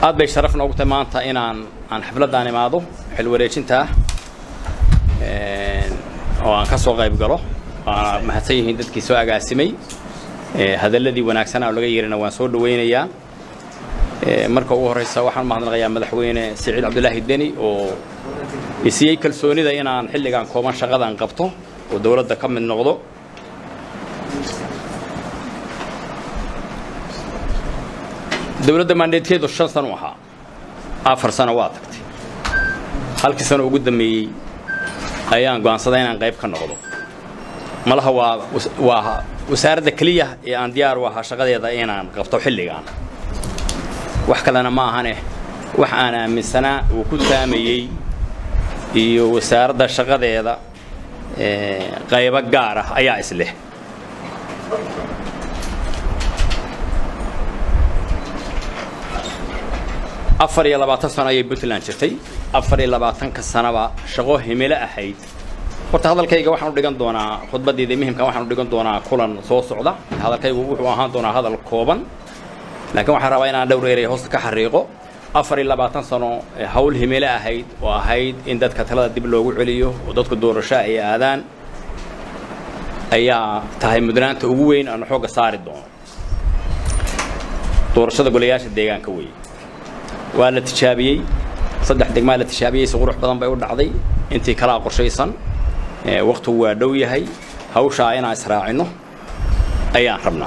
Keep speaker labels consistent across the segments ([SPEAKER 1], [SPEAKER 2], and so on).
[SPEAKER 1] aad bay sharaf noogu tahay maanta inaan xafladaan imaado xil wareejinta oo aan ka soo qayb galo mahadsan yihiin dadkii soo agaasimay hadalladii wanaagsan oo laga yeerina waan soo dhaweynayaa marka ugu horeysa waxaan mahadnaqayaa madaxweyne Siciid Cabdullaahi Deni oo isiyay kalsoonida inaan xilligan kooban shaqadan qabto oo dawladda ka mid noqdo dawladda mandateedu 5 sano ahaa 4 sano waa tagtay halkii sano ugu dambeeyay ayaan go'aansaday inaan qayb ka noqdo malaha waa wasaaradda kaliya ee aan diyaar u ahaa shaqadeeda inaan qabto xilligan wax kalena ma ahane wax aan aaminsanaa oo ku taamayay iyo wasaaradda shaqadeeda qayb gaar ah ayaa isleh afar iyo 20 sano ayay Puntland jirtay 24 sanaba shaqo himilo ahayd horta hadalkayga waxaan u dhigan doonaa khudbadeeda muhiimka waxaan u dhigan doonaa kulan soo socda hadalkaygu wuxuu ahaan doonaa hadal kooban laakiin waxaan rabaa inaan dhowr eray hoos ka xariiqo 24 sano hawl himilo ahayd oo ahayd in dadka talada dib loogu celiyo oo dadku doorasho ay aadaan ayaa tahay mudnaanta ugu weyn aan xooga saari doono doorashada golayaasha deegaanka weey waa la tijaabiyay saddex degmo la tijaabiyay si qurux badan bay u dhacday intii kala qorshaysan waqtigu waa dhow yahay hawsha inaan israacino ayaan rabnaa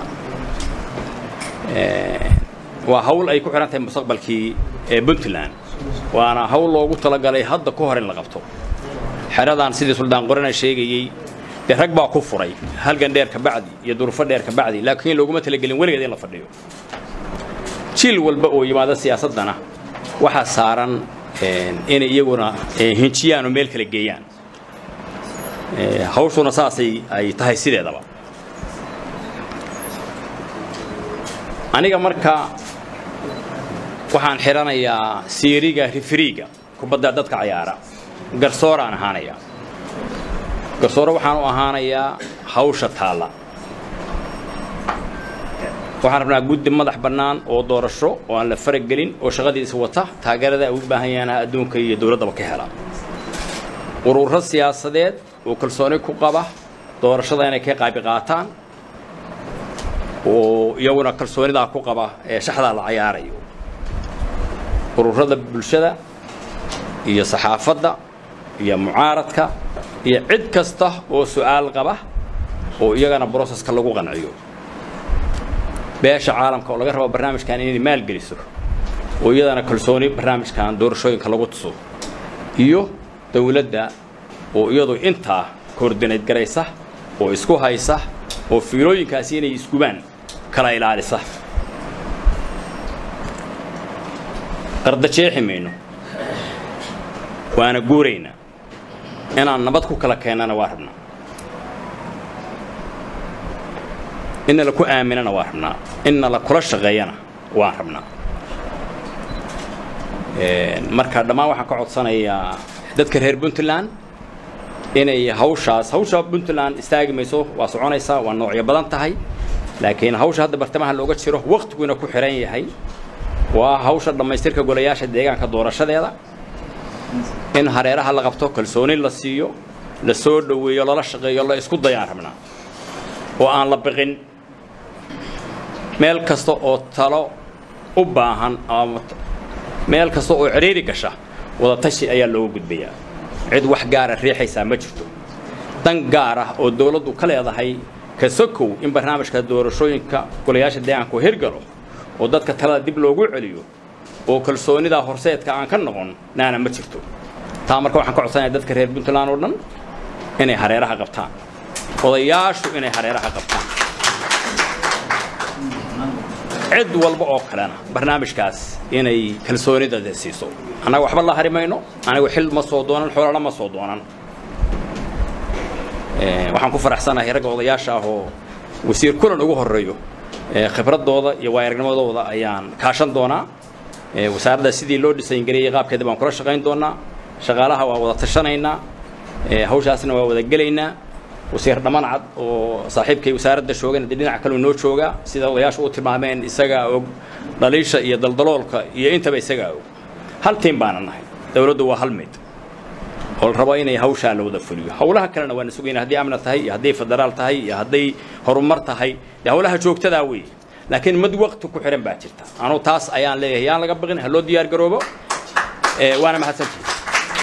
[SPEAKER 1] waa hawl ay ku xiran tahay mustaqbalkii Puntland waana hawl loogu talagalay hadda ku hor in la qabto xeradan sidii suldaan qorana sheegayay rag baa ku furay halgan dheer ka bacdi iyo durufo dheer ka bacdi laakiin looguma talagelin weligeed in la fadhiyo jil walba oo yimaada siyaasadana waxa saaran in iyaguna hinjiyaan oo meel kala geeyaan hawshuna saasay ay tahay sideedaba aniga marka waxaan xiranayaa siiriga rifriga kubadda dadka ciyaara garsooraan ahaanaya garsoor waxaan u ahaanayaa hawsha taala waxaan rabnaa guddi madax bannaan oo doorasho oo aan la faragelin oo shaqadiisa wata taageerada ay u baahan yihiin adduunka iyo dawladda ka hela ururo siyaasadeed oo kalsooni ku qaba doorashada inay ka qayb qaataan oo iyaguna kalsoonida ku qaba shaxda la ciyaarayo ururada bulshada iyo saxaafadda iyo mucaaradka iyo cid kasta oo su'aal qaba oo iyagana processka lagu qanciyo beesha caalamka oo laga rabo barnaamijkan inay maal geliso oo iyadana kalsooni barnaamijkan doorashooyinka lagu tuso iyo dawladda oo iyadu inta coordinate garaysa oo isku haysa oo fiilooyinkaasi inay iskubaan kala ilaalisa qarda jeeximeyno waana guureyna inaan nabad ku kala keenana waa rabnaa إن لكو آمننا وارحمنا إن لكل شغينا وارحمنا مركز دما waxaan ka codsanayaa dadka reer Puntland inay hawsha Puntland istaagmayso waa soconaysa waa noocyo badan tahay laakiin hawsha hadda bartamaha looga jiro waqtigu ku xiran yahay waa hawsha dhamaystirka golayaasha deegaanka doorashadeeda in hareeraha la qabto kalsooni la siiyo la soo dhaweeyo la shaqeeyo la isku dayaan rabnaa oo aan la baqin meel kasta oo talo u baahan ama meel kasta oo ciriiri gasha wada tashi ayaa loo gudbiyaa cid wax gaar ah riixaysa ma jirto dan gaar ah oo dawladdu ka leedahay ka sokow in barnaamijka doorashooyinka golayaasha deegaanka hirgalo oo dadka talada dib loogu celiyo oo kalsoonida horseedka aan ka noqon naana ma jirto taa marka waxaan ka codsanayaa dadka reer Puntland oo dhan inay hareeraha qabtaan odayaashu inay hareeraha qabtaan cid walba oo kalena barnaamijkaas inay kalsoonida siiso anaga waxba la harimayno anaga xil ma soo doonan xoolo ma soo doonan waxaan ku faraxsanahay rag odayaasha ah oo wasiir kulan ugu horeeyo khibradooda iyo waayarnimadooda ayaan kaashan doonaa wasaaradda sidii loo dhisay gareeyay qaabkeeda baan kula shaqayn doonaa shaqaalaha waa wada tashanaynaa hawshaasna waa wada galeynaa وسير دمان عد وصاحبك وسارد شوغان دينا كلو نو شوغا سيدا وياش او تلمامين isaga dhaliisha iyo daldaloolka iyo intaba isaga hal team baan nahay dawladdu waa hal mid oo rabo inay hawsha la wada fuliyo hawlaha kalena waan sugaynaa hadii amna tahay iyo hadii federaal tahay iyo hadii horumar tahay hawlaha joogtada weey laakiin mid waqti ku xiran baa jirta anu taas ayaan leeyahay aan laga baqin ha loo diyaar garoobo waana mahadsantahay